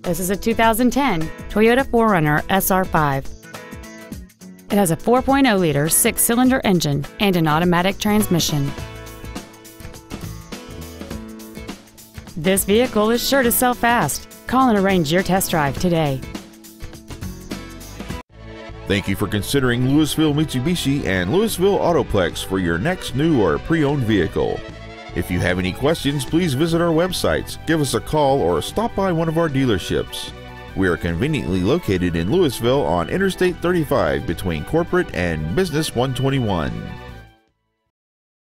This is a 2010 Toyota 4Runner SR5. It has a 4.0-liter 6-cylinder engine and an automatic transmission. This vehicle is sure to sell fast. Call and arrange your test drive today. Thank you for considering Louisville Mitsubishi and Louisville Autoplex for your next new or pre-owned vehicle. If you have any questions, please visit our websites, give us a call, or stop by one of our dealerships. We are conveniently located in Louisville on Interstate 35 between Corporate and Business 121.